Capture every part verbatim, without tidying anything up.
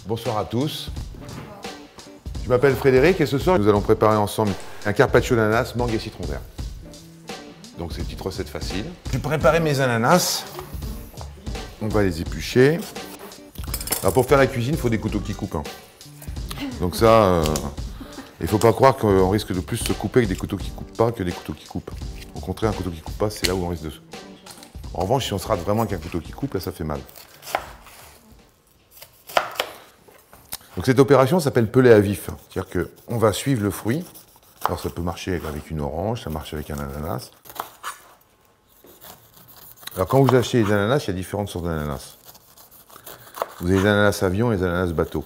Bonsoir à tous. Je m'appelle Frédéric et ce soir, nous allons préparer ensemble un carpaccio d'ananas, mangue et citron vert. Donc c'est une petite recette facile. J'ai préparé mes ananas. On va les éplucher. Alors pour faire la cuisine, il faut des couteaux qui coupent. Hein. Donc ça, euh, il ne faut pas croire qu'on risque de plus se couper avec des couteaux qui ne coupent pas que des couteaux qui coupent. Au contraire, un couteau qui ne coupe pas, c'est là où on risque de se... En revanche, si on se rate vraiment avec un couteau qui coupe, là ça fait mal. Donc cette opération s'appelle peler à vif. C'est-à-dire qu'on va suivre le fruit. Alors ça peut marcher avec une orange, ça marche avec un ananas. Alors quand vous achetez les ananas, il y a différentes sortes d'ananas. Vous avez les ananas avion et les ananas bateau.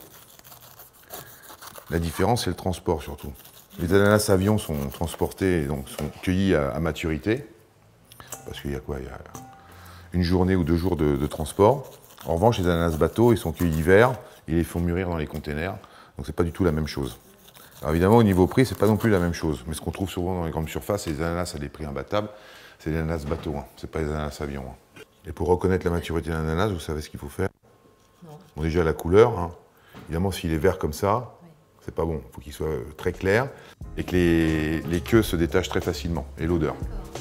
La différence, c'est le transport surtout. Les ananas avion sont transportés, donc sont cueillis à, à maturité. Parce qu'il y a quoi? Il y a une journée ou deux jours de, de transport. En revanche, les ananas bateau, ils sont cueillis l'hiver, ils les font mûrir dans les containers. Donc c'est pas du tout la même chose. Alors évidemment, au niveau prix, c'est pas non plus la même chose. Mais ce qu'on trouve souvent dans les grandes surfaces, c'est les ananas à des prix imbattables. C'est les ananas bateau, hein. C'est pas les ananas avion. Hein. Et pour reconnaître la maturité d'un ananas, vous savez ce qu'il faut faire? Non. Bon, déjà la couleur. Hein. Évidemment, s'il est vert comme ça, oui. C'est pas bon. Il faut qu'il soit très clair et que les, les queues se détachent très facilement. Et l'odeur.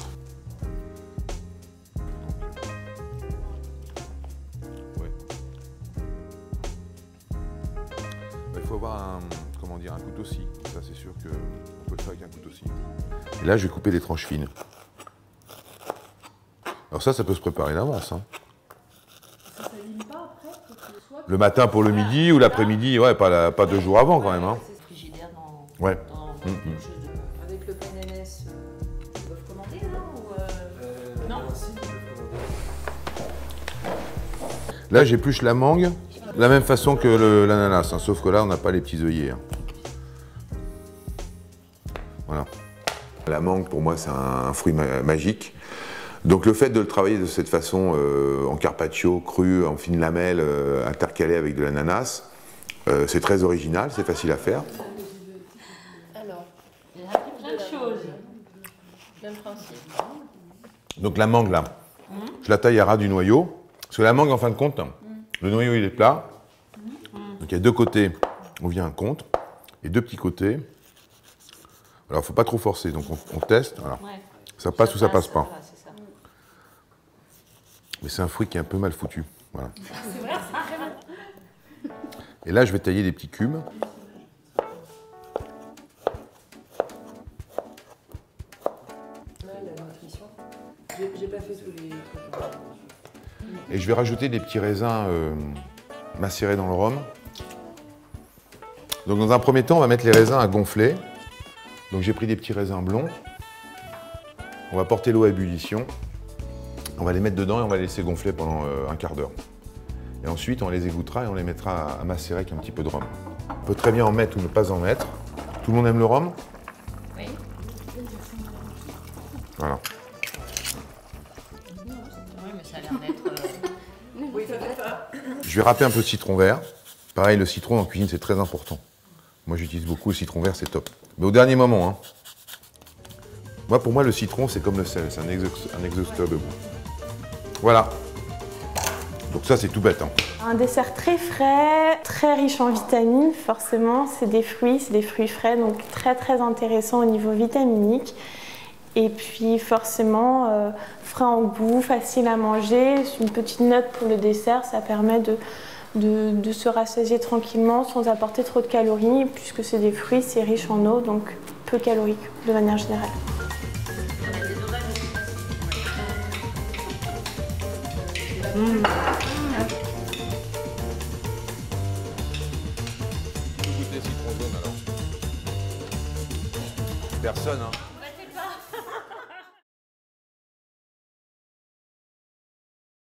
Il faut avoir un, comment dire, un couteau scie. Ça, c'est sûr qu'on peut le faire avec un couteau scie. Et là, je vais couper des tranches fines. Alors ça, ça peut se préparer d'avance. Hein. Ça s'abîme pas après pour que ce soit... Le matin pour le midi ou l'après-midi, ouais, pas, la, pas deux jours avant quand même. Hein. C'est frigidaire dans... Ouais. Dans, dans mmh, mmh. De... Avec le P N L S, euh, ils peuvent commander, non ou euh... Euh, non, si, là, j'épluche la mangue de la même façon que l'ananas, hein, sauf que là, on n'a pas les petits œillets. Hein. Voilà. La mangue, pour moi, c'est un, un fruit ma magique. Donc le fait de le travailler de cette façon, euh, en carpaccio, cru, en fines lamelles, euh, intercalé avec de l'ananas, euh, c'est très original, c'est facile à faire. Alors, il y a plein de choses. Même principe. Donc la mangue, là, mmh. je la taille à ras du noyau. Parce que la mangue, en fin de compte, mmh. le noyau, il est plat. Mmh. Donc il y a deux côtés, on vient un contre, et deux petits côtés. Alors il ne faut pas trop forcer, donc on, on teste. Alors, ouais. Ça passe ça ou ça passe, passe pas. Voilà, ça. Mais c'est un fruit qui est un peu mal foutu. Voilà. C'est vrai, c'est très bon. Et là, je vais tailler des petits cubes. J'ai pas fait tous les trucs. Et je vais rajouter des petits raisins euh, macérés dans le rhum. Donc dans un premier temps, on va mettre les raisins à gonfler. Donc j'ai pris des petits raisins blonds. On va porter l'eau à ébullition. On va les mettre dedans et on va les laisser gonfler pendant euh, un quart d'heure. Et ensuite, on les égouttera et on les mettra à, à macérer avec un petit peu de rhum. On peut très bien en mettre ou ne pas en mettre. Tout le monde aime le rhum? Oui. Voilà. Oui, mais ça a l'air d'être... Euh... Oui, ça fait pas. Je vais râper un peu de citron vert. Pareil, le citron en cuisine, c'est très important. Moi, j'utilise beaucoup le citron vert, c'est top. Mais au dernier moment, hein. Moi, pour moi, le citron, c'est comme le sel, c'est un, un exhausteur de goût. Voilà. Donc ça, c'est tout bête. Hein. Un dessert très frais, très riche en vitamines, forcément. C'est des fruits, c'est des fruits frais, donc très très intéressant au niveau vitaminique. Et puis forcément, euh, frais en goût, facile à manger. Une petite note pour le dessert, ça permet de, de, de se rassasier tranquillement sans apporter trop de calories. Puisque c'est des fruits, c'est riche en eau, donc peu calorique de manière générale. Mmh. Goûter citron jaune alors. Personne, hein.